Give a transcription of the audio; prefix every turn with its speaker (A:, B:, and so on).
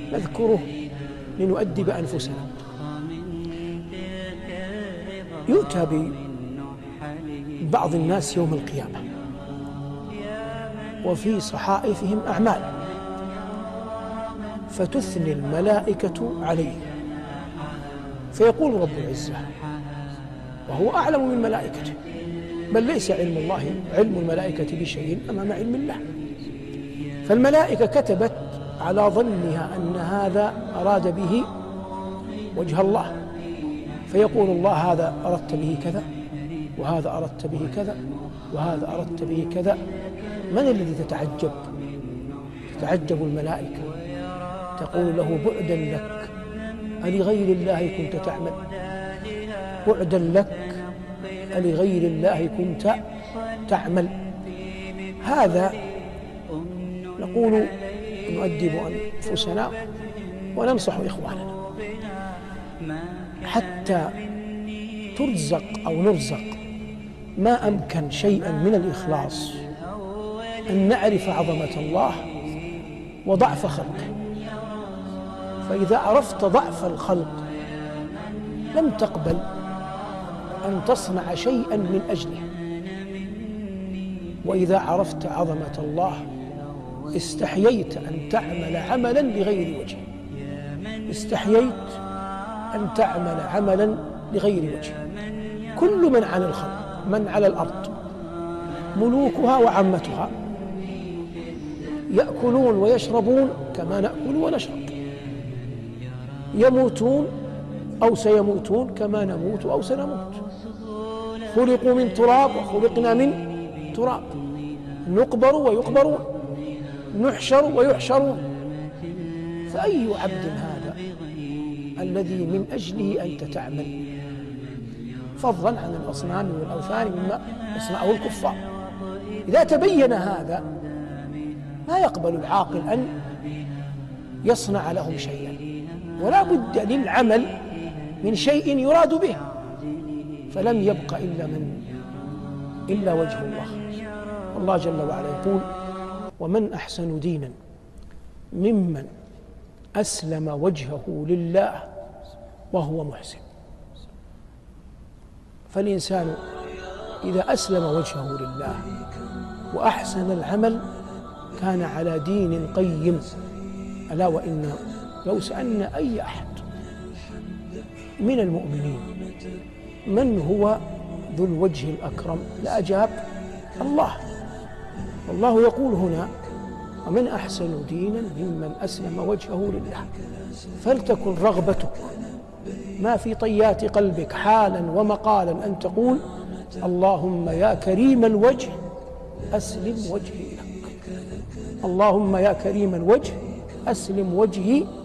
A: نذكره لنؤدب أنفسنا. يؤتى ببعض الناس يوم القيامة وفي صحائفهم أعمال، فتثني الملائكة عليه، فيقول رب العزة وهو أعلم من ملائكته، بل ليس علم الملائكة بشيء أمام علم الله. فالملائكة كتبت على ظنها أن هذا أراد به وجه الله، فيقول الله هذا أردت به كذا، وهذا أردت به كذا، وهذا أردت به كذا. من الذي تتعجب الملائكة، تقول له بعدا لك، ألغير الله كنت تعمل؟ بعدا لك، ألغير الله كنت تعمل؟ هذا نقول نؤدب أنفسنا وننصح إخواننا حتى ترزق أو نرزق ما أمكن شيئا من الإخلاص، أن نعرف عظمة الله وضعف خلقه. فإذا عرفت ضعف الخلق لم تقبل أن تصنع شيئا من أجله، وإذا عرفت عظمة الله استحييت أن تعمل عملا لغير وجه، استحييت أن تعمل عملا لغير وجه. كل من على الخلق، من على الأرض، ملوكها وعامتها، يأكلون ويشربون كما نأكل ونشرب، يموتون أو سيموتون كما نموت أو سنموت، خلقوا من تراب وخلقنا من تراب، نقبر ويقبرون، نحشر ويحشرون. فأي عبد هذا الذي من أجله أنت تعمل، فضلا عن الأصنام والأوثان مما يصنعه الكفار؟ إذا تبين هذا لا يقبل العاقل أن يصنع لهم شيئا، ولا بد للعمل من شيء يراد به، فلم يبق إلا وجه الله. الله جل وعلا يقول: ومن أحسن دينا ممن أسلم وجهه لله وهو محسن. فالإنسان إذا أسلم وجهه لله وأحسن العمل كان على دين قيم. ألا وإن لو سألنا أي أحد من المؤمنين من هو ذو الوجه الأكرم لأجاب الله. والله يقول هنا: ومن أحسن دينا ممن أسلم وجهه لله. فلتكن رغبتك ما في طيات قلبك حالا ومقالا أن تقول: اللهم يا كريم الوجه أسلم وجهي لك، اللهم يا كريم الوجه أسلم وجهي